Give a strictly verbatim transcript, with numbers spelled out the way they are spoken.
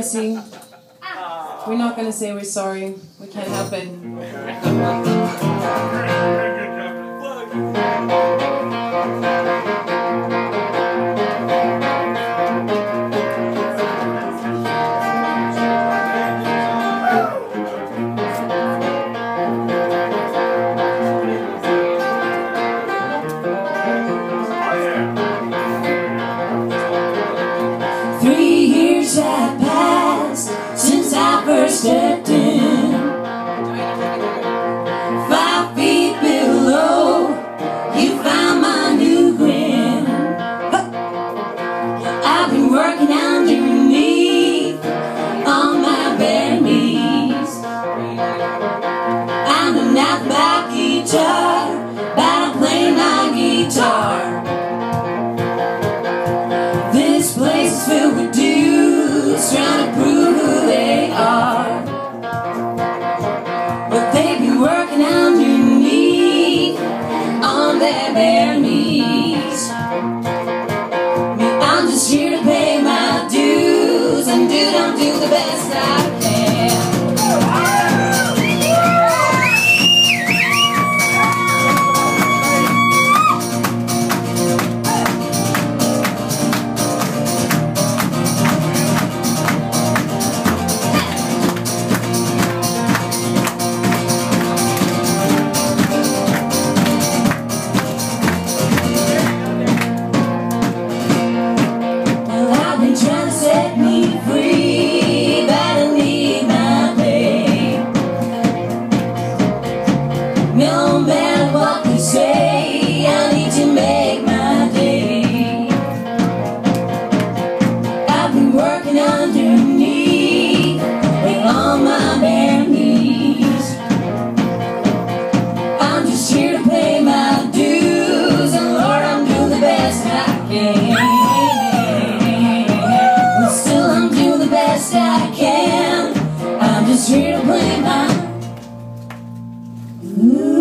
messy. We're not going to say we're sorry. We can't help it. Three years have passed since I first stepped in. Five feet below, you found my new grin. I've been working underneath on my bare knees. I'm an out-back guitar, but I play my guitar. This place is filled with dudes trying to prove who they are, but they've been working underneath on their bare knees. Me, I'm just here to pay my dues, and dude, I'm doing the best I can. Trying to set me free, but I need my pay. No matter what they say, I need to make my day. I've been working underneath and on my bare knees. I'm just here to pay my dues, and Lord, I'm doing the best I can. I can. I'm just here to play my. Ooh.